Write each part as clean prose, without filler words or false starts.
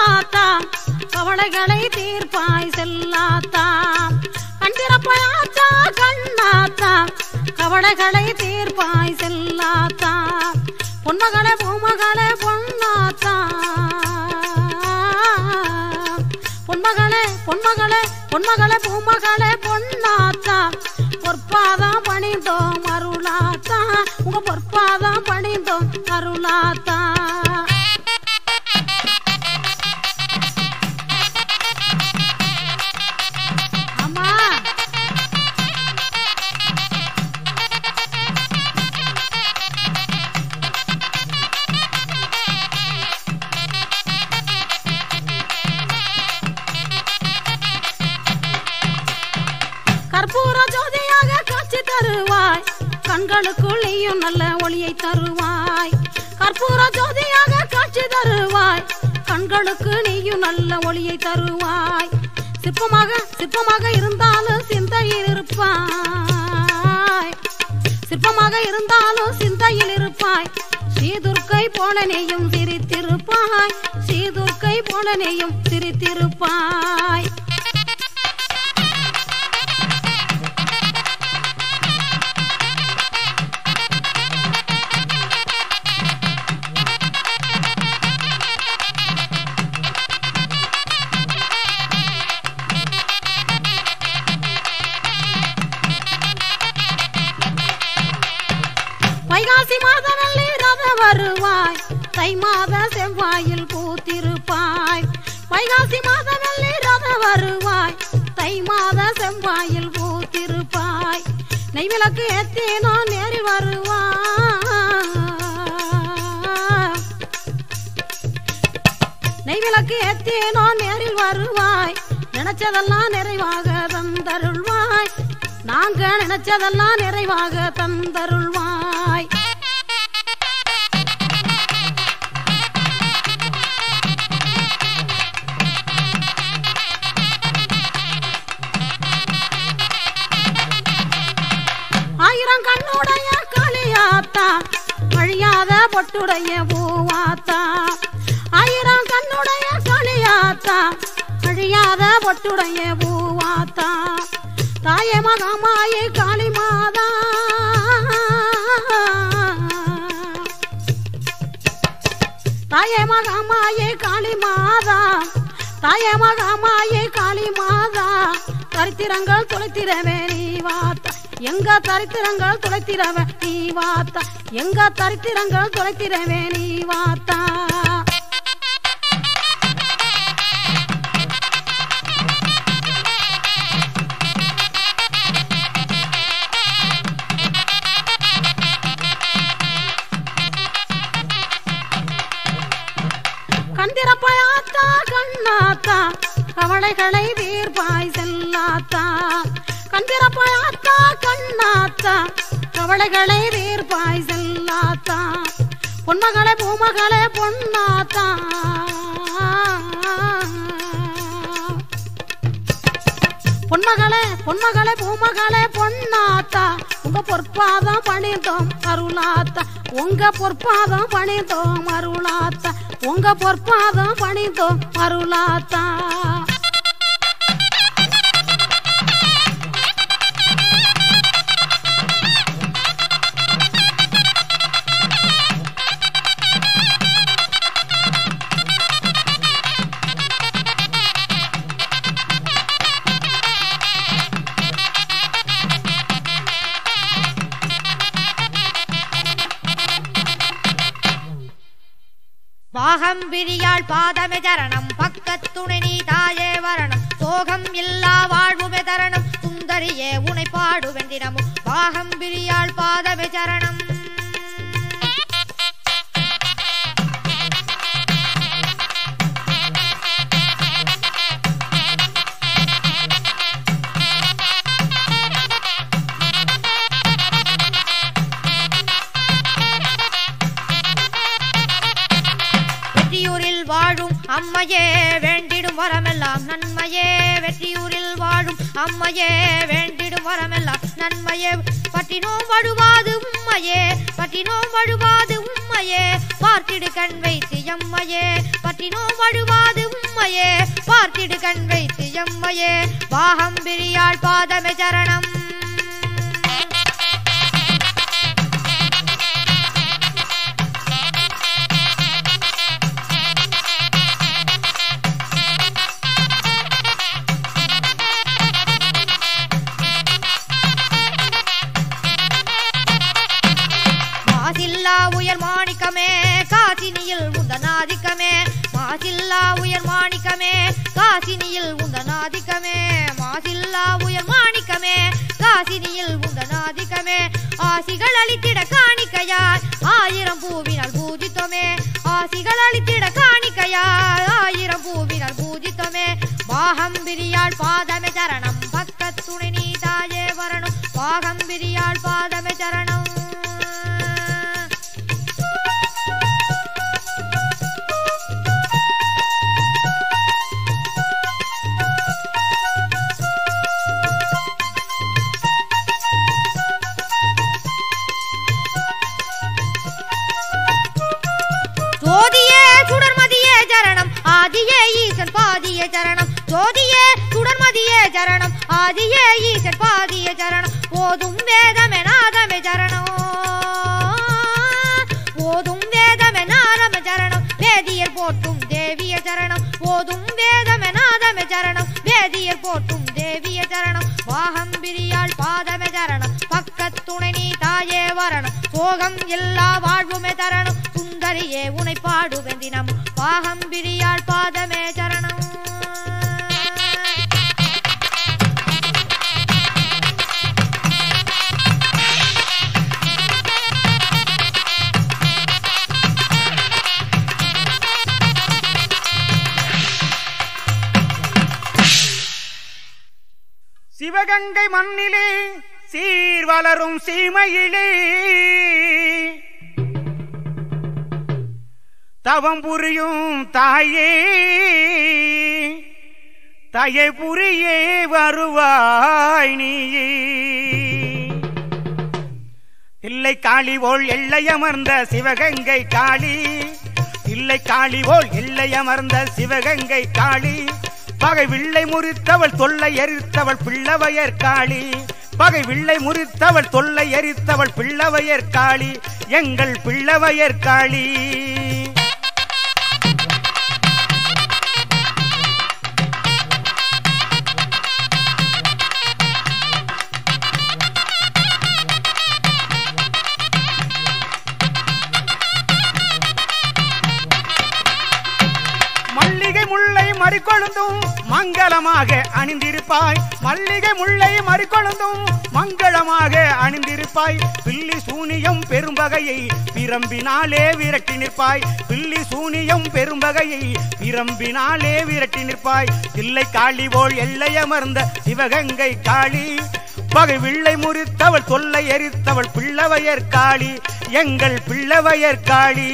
பொன்னாத்தா கவலைகளை தீர்ப்பாய் செல்லாத்தா கண்டிரப்பாயாத்தா கண்ணாத்தா கவலைகளை தீர்ப்பாய் செல்லாத்தா பொன்மகளே பூமகளே பொன்னாத்தா பொன்மகளே பொன்மகளே பொன்மகளே பூமகளே பொன்னாத்தா பொற்பாதம் பணிந்தோம் அருளாத்தா உங்க பொற்பாதம் பணிந்தோம் அருளாத்தா கற்பூர ஜோதியாக காட்சி தருவாய் கண்களுக்குள் நீயும் நல்ல ஒளியை தருவாய் கற்பூர ஜோதியாக காட்சி தருவாய் கண்களுக்கு நீயும் நல்ல ஒளியை தருவாய் சிற்பமாக இருந்தாலும் சிந்தையில் இருப்பாய் சிற்பமாக இருந்தாலும் சிந்தையில் இருப்பாய் ஸ்ரீதுர்க்கை போல நீயும் சிரித்திருப்பாய் ஸ்ரீதுர்க்கை போல நீயும் சிரித்திருப்பாய் வைகாசி மாதவெள்ளி ரத வருவாய் தை மாத செவ்வாயில் பூத்திருப்பாய் வைகாசி மாதவெள்ளி ரத வருவாய் தை மாத செவ்வாயில் பூத்திருப்பாய் நெய்விளக்கு ஏத்தினோ நேரில் வருவாய் நெய்விளக்கு ஏத்தினோ நேரில் வருவாய் நினைச்சதெல்லாம் நிறைவாக தந்தருள்வாய் நாங்க நினைச்சதெல்லாம் நிறைவாக தந்தருள்வாய் ஆயிரம் கண்ணுடைய காளியாத்தா அழியாத பொட்டுடைய பூவாத்தா ஆயிரம் கண்ணுடைய காளியாத்தா அழியாத பொட்டுடைய பூவாத்தா தாயே மகாமாயே காளி மாதா தாயே மகாமாயே காளி மாதா தாயே மகாமாயே காளி மாதா தரித்திரங்கள் துளைத்திரவே நீ வாத்தா எங்க தரித்திரங்கள் துளைத்திரவே நீ வாத்தா எங்க தரித்திரங்கள் துளைத்திரவே நீ வாத்தா கண்டிரப்பாயாத்தா கண்ணாத்தா கவலைகளை தீர்ப்பாய் செல்லாத்தா கண்டிரப்பாயாத்தா கண்ணாத்தா கவலைகளை தீர்ப்பாய் செல்லாத்தா பொன்மகளே பூமகளே பொன்னாத்தா பொன்மகளே பொன்மகளே பூமகளே பொன்னாத்தா உங்க பொற்பாதம் பணிந்தோம் அருளாத்தா உங்க பொற்பாதம் பணிந்தோம் அருளாத்தா உங்க பொற்பாதம் பணிந்தோம் அருளாத்தா பாகம்பிரியாள் பாதமே சரணம் பக்கத்துணை நீ தாயே வரணம் சோகம் இல்லா வாழ்வுமே தரணம் சுந்தரியே உனை பாடுவேன் தினமும் பாகம்பிரியாள் பாதமே சரணம் வாழும் அம்மையே வேண்டிடும் வரமெல்லாம் நன்மையே வெற்றியூரில் வாழும் அம்மையே வேண்டிடும் வரமெல்லாம் நன்மையே பட்டினோம் வழுவாது உம்மையே பட்டினோம் வழுவாது உம்மையே பார்த்திடு கண் வைத்து எம்மையே பட்டினோம் வழுவாது அம்மையே பார்த்திடு கண் வைத்து எம்மையே பாகம்பிரியாள் பாதமே சரணம் மாசில்லா உயர் மாணிக்கமே காசினியில் உந்தனாதிக்கமே மாசில்லா உயர் மாணிக்கமே காசினியில் உந்தனாதிக்கமே மாசில்லா உயர் மாணிக்கமே காசினியில் உந்தனாதிக்கமே ஆசிகள் அளித்திட காணிக்கையால் 1000 பூவினால் பூஜித்தோமே ஆசிகள் அளித்திட காணிக்கையால் 1000 பூவினால் பூஜித்தோமே பாகம்பிரியாள் பாதமே சரணம் பக்கத்துணை நீ தாயே வரணும் பாகம்பிரியாள் பாதமே சரணம் ஜோதியே சுடர்மதியே சரணம் ஆதியே ஈசன் பாதியே சரணம் ஜோதியே சுடர்மதியே சரணம் ஆதியே ஈசன் பாதியே சரணம் போதும் வேதமே நாதமே சரணம் போதும் வேதமே நாதமே சரணம் வேதியர் போற்றும் தேவிய சரணம் போதும் வேதமே நாதமே சரணம் வேதியர் போற்றும் தேவிய சரணம் பாகம்பிரியாள் பாதமே சரணம் பக்கத்துணை நீ தாயே வரணும் சோகம் எல்லா வாழ்வுமே தரணும் சுந்தரியே உனை பாடுவேன் தினம் பாகம்பிரியாள் பாதமே சரணம் சிவகங்கை மண்ணிலே சீர் வளரும் சீமையிலே தவம் புரியும் தாயே தயை புரியே வருவாய் நீயே இல்லை காளி போல் எல்லையமர்ந்த சிவகங்கை காளி இல்லை காளி போல் எல்லையமர்ந்த சிவகங்கை காளி பகை வில்லை முறித்தவள் தொல்லை எரித்தவள் பிள்ளவையர் காளி பகை வில்லை முறித்தவள் தொல்லை எரித்தவள் பிள்ளவையர் காளி எங்கள் பிள்ளவையர் காளி மல்லிகை முல்லை மறிக்கொழுந்தும் மங்களமாக அணிந்திருப்பாய் மல்லிகை முல்லை மறிக்கொழுந்தும் மங்களமாக அணிந்திருப்பாய் பில்லி சூனியம் பெரும்பகையை பிரம்பினாலே விரட்டி நிற்பாய் பில்லி சூனியம் பெரும்பகையை பிரம்பினாலே விரட்டி நிற்பாய் தில்லை காளி போல் எல்லையமர்ந்த சிவகங்கை காளி பகை வில்லை முறித்தவள் தொல்லை எரித்தவள் பிள்ளவையர் காளி எங்கள் பிள்ளவையர் காளி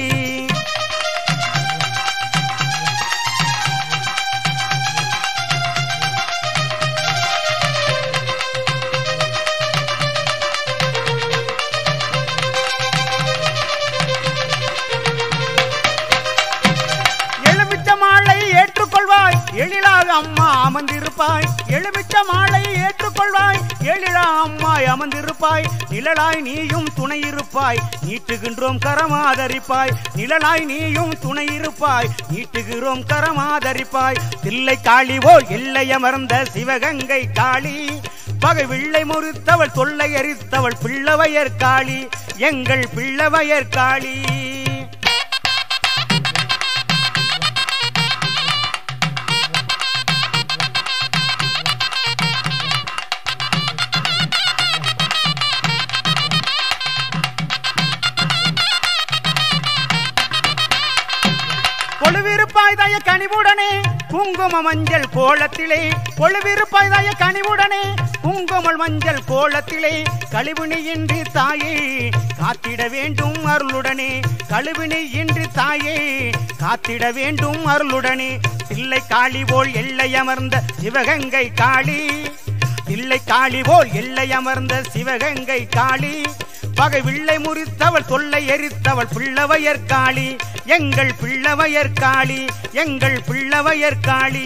எழிலாக அம்மா அமர்ந்திருப்பாய் எலுமிச்ச மாலை ஏற்றுக்கொள்வாய் எழிலா அம்மாய் அமர்ந்திருப்பாய் நிழலாய் நீயும் துணை இருப்பாய் நீட்டுகின்றோம் கரமாதரிப்பாய் நிழலாய் நீயும் துணை இருப்பாய் நீட்டுகிறோம் கரமாதரிப்பாய் தில்லை காளி போல் எல்லையமர்ந்த சிவகங்கை காளி பகை வில்லை முறித்தவள் தொல்லை எரித்தவள் பிள்ளவையர் காளி எங்கள் பிள்ளவையர் காளி கொழுவிருப்பாய் தாய கனிவுடனே குங்கும மஞ்சள் கோலத்திலே கொழுவிருப்பாய் தாய கனிவுடனே குங்குமல் மஞ்சள் கோலத்திலே கழுவினியின்றி தாயே காத்திட வேண்டும் அருளுடனே கழுவினியின்றி தாயே காத்திட வேண்டும் அருளுடனே தில்லை காளி போல் எல்லையமர்ந்த சிவகங்கை காளி தில்லை காளி போல் எல்லையமர்ந்த சிவகங்கை காளி பகை வில்லை முறித்தவள் தொல்லை எரித்தவள் பிள்ளவையர் காளி எங்கள் பிள்ளவையர் காளி, எங்கள் பிள்ளவையர் காளி.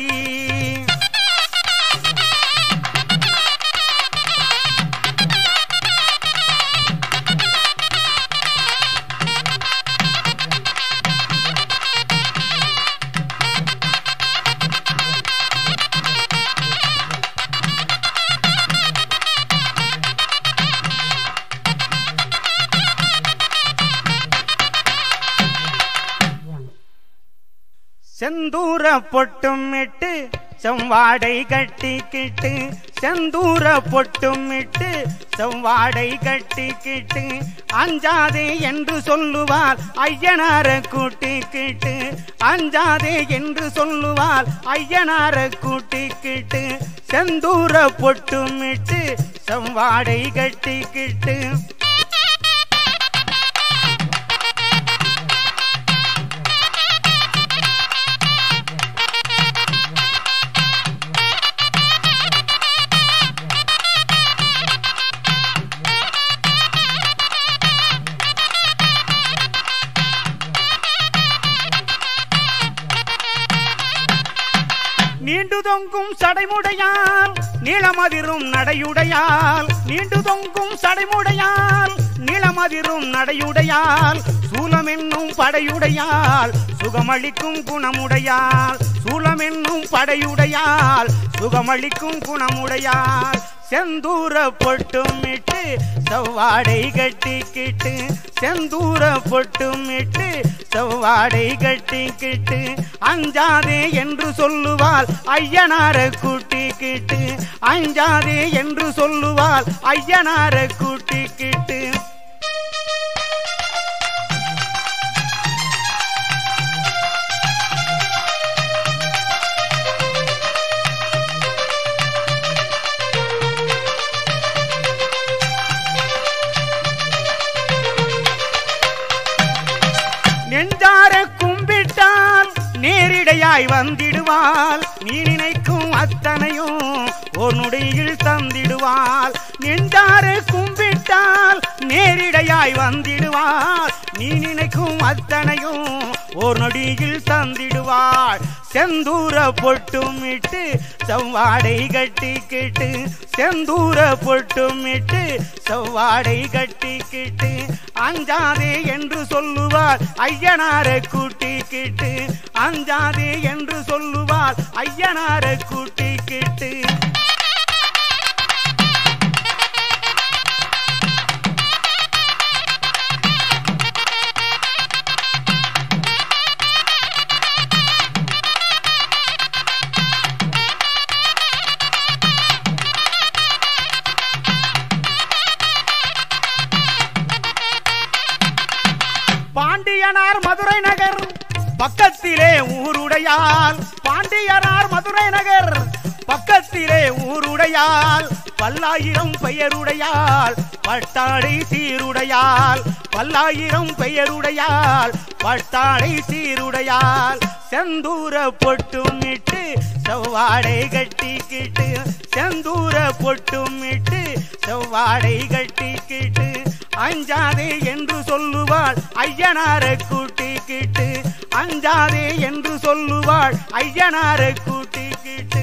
செந்தூர பொட்டும் இட்டு செவ்வாடை கட்டிக்கிட்டு, செந்தூர பொட்டும் இட்டு செவ்வாடை கட்டிக்கிட்டு, அஞ்சாதே என்று சொல்லுவாள் ஐயனார கூட்டிக்கிட்டு, அஞ்சாதே என்று சொல்லுவாள் ஐயனார கூட்டிக்கிட்டு, செந்தூர பொட்டும் இட்டு செவ்வாடை கட்டிக்கிட்டு. நீண்டு தொங்கும் சடைமுடையால் நீளமதிரும் நடையுடையால், நீண்டு தொங்கும் சடைமுடையால் நீளமதிரும் நடையுடையால், சூலமென்னும் படையுடையால் சுகமளிக்கும் குணமுடையால், சூலமென்னும் படையுடையால் சுகமளிக்கும் குணமுடையால். செந்தூர பொட்டும் இட்டு செவ்வாடை கட்டிக்கிட்டு, செந்தூர பொட்டும் இட்டு செவ்வாடை கட்டிக்கிட்டு, அஞ்சாதே என்று சொல்லுவாள் ஐயனார கூட்டிக்கிட்டு, அஞ்சாதே என்று சொல்லுவாள் ஐயனார கூட்டிக்கிட்டு. நெஞ்சார கும்பிட்டால் நேரிடையாய் வந்திடுவாள், நீ நினைக்கும் அத்தனையும் ஒரு நொடியில் தந்திடுவாள். நெஞ்சார கும்பிட்டால் நேரிடையாய் வந்திடுவாள், நீ நினைக்கும் அத்தனையும் ஒரு நொடியில் தந்திடுவாள். செந்தூர பொட்டும் இட்டு செவ்வாடை கட்டிக்கிட்டு, செந்தூர பொட்டும் இட்டு செவ்வாடை கட்டிக்கிட்டு, அஞ்சாதே என்று சொல்லுவாள் ஐயனார கூட்டிக்கிட்டு, அஞ்சாதே என்று சொல்லுவாள் ஐயனார கூட்டிக்கிட்டு. பாண்டியனார் மதுரை நகர் பக்கத்திலே ஊருடையால், பாண்டியனார் மதுரை நகர் பக்கத்திலே ஊருடையால், பல்லாயிரம் பெயருடையால் பட்டாடை சீருடையால், பல்லாயிரம் பெயருடையால் பட்டாடை சீருடையால். செந்தூர பொட்டும் இட்டு செவ்வாடை கட்டிக்கிட்டு, செந்தூர பொட்டும் இட்டு செவ்வாடை கட்டிக்கிட்டு, அஞ்சாதே என்று சொல்லுவாள் ஐயனார கூட்டிக்கிட்டு, அஞ்சாதே என்று சொல்லுவாள் ஐயனார கூட்டிக்கிட்டு.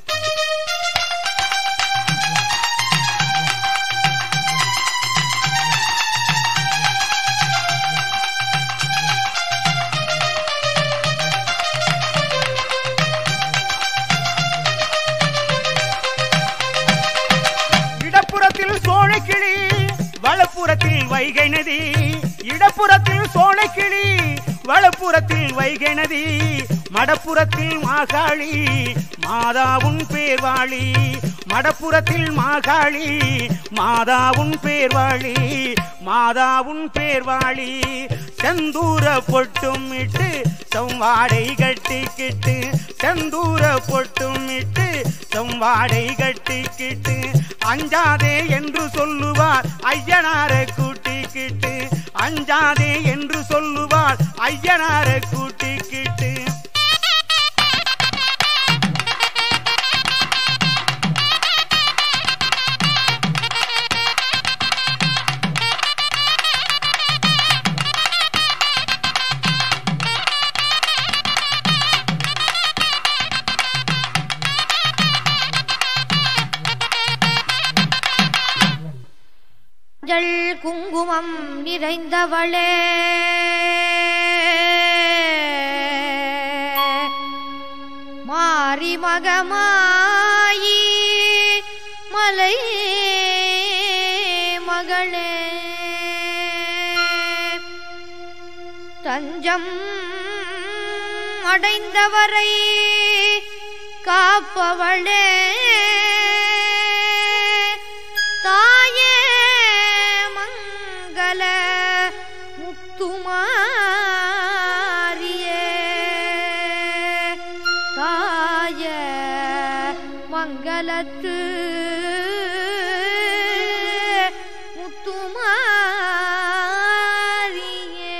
இடப்புறத்தில் சோழக்கிளி, வலப்புறத்தில் வைகை நதி, இடப்புறத்தில் சோழக்கிளி, வலப்புறத்தில் வைகை நதி, மடப்புறத்தில் மாகாளி மாதாவுன் பேர்வாளி, மடப்புறத்தில் மாகாளி மாதாவுன் பேர்வாளி, மாதாவுன் பேர்வாளி. செந்தூர பொட்டும் இட்டு செவ்வாடை கட்டிக்கிட்டு, செந்தூர பொட்டும் இட்டு செவ்வாடை கட்டிக்கிட்டு, அஞ்சாதே என்று சொல்லுவார் ஐயனார கூட்டிக்கிட்டு, அஞ்சாதே என்று சொல்லுவார் ஐயனார கூட்டிக்கிட்டு. குங்குமம் நிறைந்தவளே மாரி மகமாயி மலை மகளே தஞ்சம் அடைந்தவரை காப்பவளே தாயே மங்கள முத்துமாரியே தாய மங்களத்து முத்துமாரியே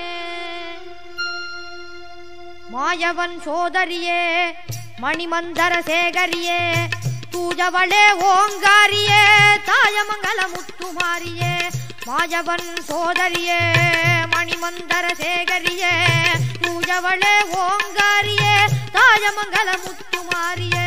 மாயவன் சோதரியே மணிமந்தர சேகரியே தூஜவளே ஓங்காரியே தாயமங்கல முத்துமாரியே மாயவன் சோதரியே மணிமந்தர சேகரியே தூஜவளே ஓங்காரியே தாயமங்கல முத்துமாரியே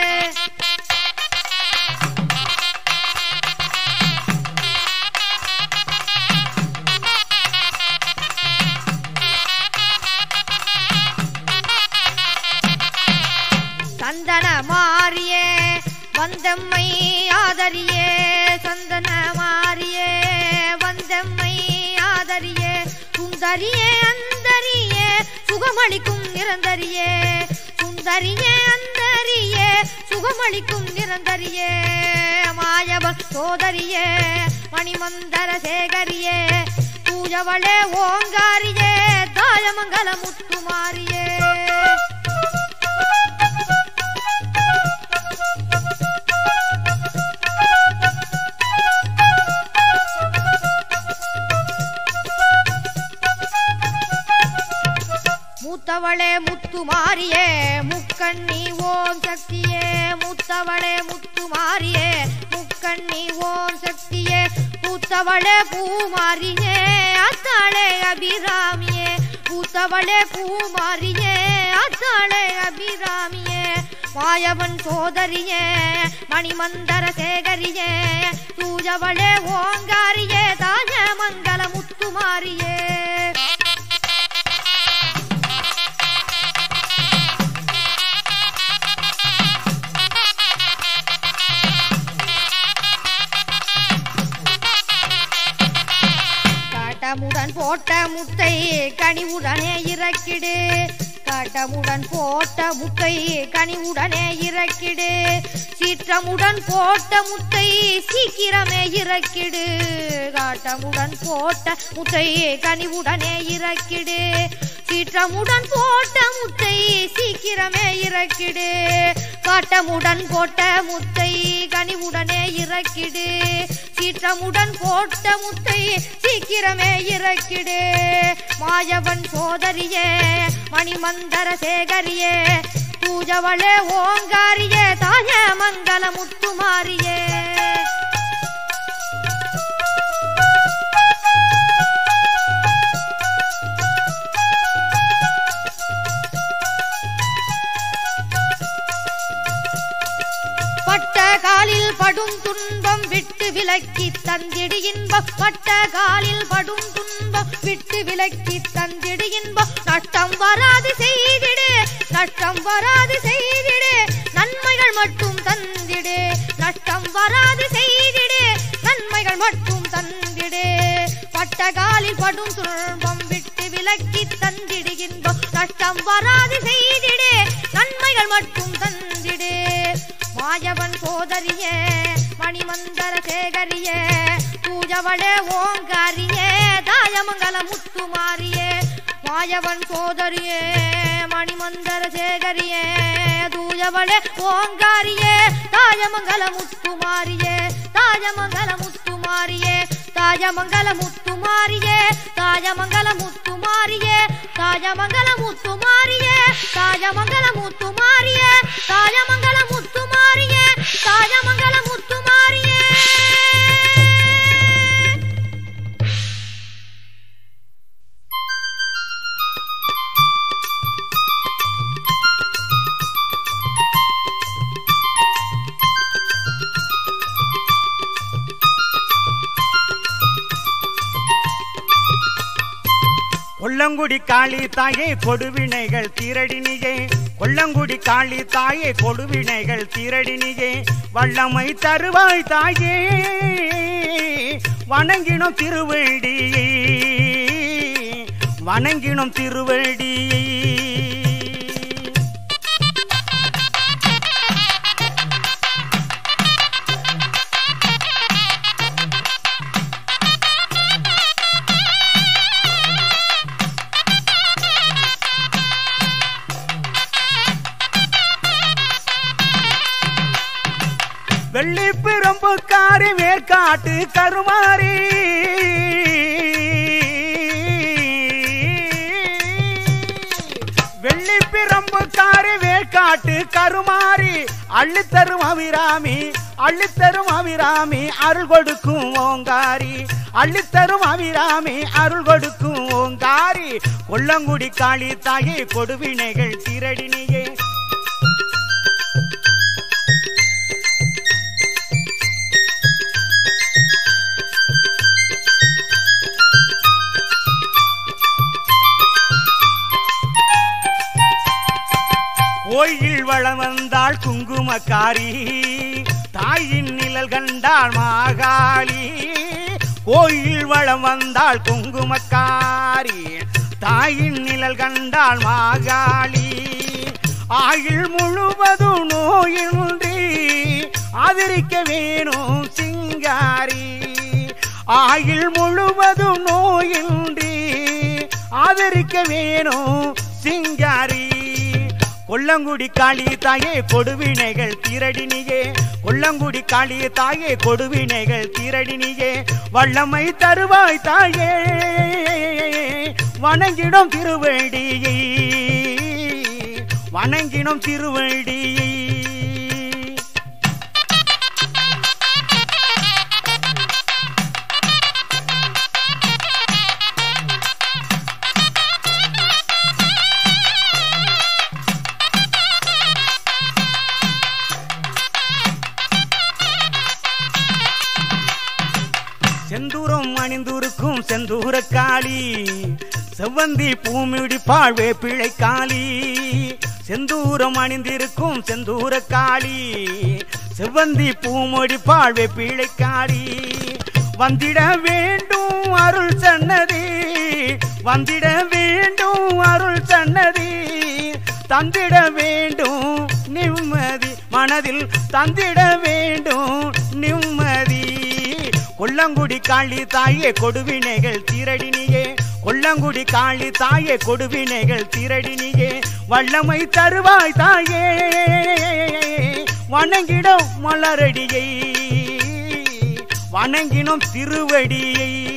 சந்தன மாரியே வந்தம்மை ஆதரியே சந்தன மாரியே வந்தம்மை ஆதரியே சுந்தரியே அந்தரியே சுகமளிக்கும் நிரந்தரியே சுந்தரியே அந்தரியே சுகமளிக்கும் நிரந்தரியே மாயவன் சோதரியே மணிமந்தர சேகரியே பூஜவளே ஓங்காரியே தாயமங்கல முத்துமாரியே முத்தவளே முத்துமாரியே முக்கண்ணி ஓம் சக்தியே முத்தவளே முத்துமாரியே முக்கண்ணி ஓம் சக்தியே பூத்தவளே பூமாரியே அத்தாளே அபிராமியே பூத்தவளே பூமாரியே அத்தாளே அபிராமியே மாயவன் சோதரியே மணிமந்தர சேகரியே தூஜவளே ஓங்காரியே தாய மங்கள முத்துமாரியே காட்டமுடன் போட்ட முட்டை கனிவுடனே இறக்கிடு காட்டமுடன் போட்ட முட்டை கனிவுடனே இறக்கிடு சீற்றமுடன் போட்ட முட்டை சீக்கிரமே இறக்கிடு காட்டமுடன் போட்ட முட்டை கனிவுடனே இறக்கிடு சீற்றமுடன் போட்ட முட்டை சீக்கிரமே இறக்கிடு காட்டமுடன் போட்ட முட்டை கனிவுடனே இறக்கிடு சீற்றமுடன் போட்ட முட்டை சீக்கிரமே இறக்கிடு மாயவன் சோதரியே மணிமந்தர சேகரியே பூஜவளே ஓங்காரியே தாய மங்கள முத்துமாரியே பட்ட காலில் படும் துன்பம் விட்டு விலக்கி தந்திடு இன்பம் பட்ட காலில் படும் துன்பம் விட்டு விலக்கி தந்திடு இன்பம் நஷ்டம் வராது செய்திடு நஷ்டம் வராது செய்திடு நன்மைகள் மட்டும் தந்திடு நஷ்டம் வராது செய்திடு நன்மைகள் மட்டும் தந்திடு பட்ட காலில் படும் துன்பம் விட்டு விலக்கி தந்திடு இன்பம் நஷ்டம் வராது செய்திடு நன்மைகள் மட்டும் தந்திடு மாயவன் சோதரியே மணிமந்தர சேகரியே பூஜவளே ஓங்காரியே தாயமங்கல முத்துமாரியே மாயவன் சோதரியே மணிமந்தர சேகரியே தூஜவளே ஓங்காரியே தாயமங்கல முத்துமாரியே தாயமங்கல முத்துமாரியே தாயமங்கல முத்துமாரியே தாயமங்கல முத்துமாரியே தாயமங்கல முத்துமாரியே தாயமங்கல முத்துமாரியே தாயமங்கல முத்துமாரியே தாயமங்கல முத்துமாரியே கொல்லங்குடி காளி தாயே கொடுவினைகள் தீரடினியே கொல்லங்குடி காளி தாயே கொடுவினைகள் தீரடினியே வல்லமை தருவாய் தாயே வணங்கினோம் திருவடியை வணங்கினோம் திருவடியை வெள்ளி பிரம்புக்காரி வேர்க்காட்டு கருமாரி வெள்ளி பிரம்புக்காரி வேர்க்காட்டு கருமாரி அள்ளித்தரும் அபிராமி அள்ளித்தரும் அபிராமி அருள் கொடுக்கும் ஓங்காரி அள்ளித்தரும் அபிராமி அருள் கொடுக்கும் ஓங்காரி கொல்லங்குடி காளி தாயே கொடுவினைகள் தீரடினியே கோயில் வளம் வந்தாள் குங்குமக்காரி தாயின் நிழல் கண்டாள் மாகாளி கோயில் வளம் வந்தாள் குங்குமக்காரி தாயின் நிழல் கண்டாள் மாகாளி ஆயுள் முழுவதும் நோயின்றி ஆதரிக்க வேணும் சிங்காரி ஆயுள் முழுவதும் நோயின்றி ஆதரிக்க வேணும் சிங்காரி கொல்லங்குடி காளி தாயே கொடுவினைகள் தீரடினியே கொல்லங்குடி காளி தாயே கொடுவினைகள் தீரடினியே வல்லமை தருவாய் தாயே வணங்கினோம் திருவடியை வணங்கினோம் திருவடியை செந்தூரம் அணிந்துருக்கும் செந்தூர காளி செவ்வந்தி பூமிடிப்பாள் வேப்பிழை காளி செந்தூரம் அணிந்திருக்கும் செந்தூர காளி செவ்வந்தி பூமுடிப்பாள் வேப்பிழை காளி வந்திட வேண்டும் அருள் சன்னதி வந்திட வேண்டும் அருள் சன்னதி தந்திட வேண்டும் நிம்மதி மனதில் தந்திட வேண்டும் நிம்மதி கொல்லங்குடி காளி தாயே கொடுவினைகள் தீரடினியே கொல்லங்குடி காளி தாயே கொடுவினைகள் தீரடினியே வல்லமை தருவாய் தாயே வணங்கிடும் மலரடியை வணங்கினோம் திருவடியை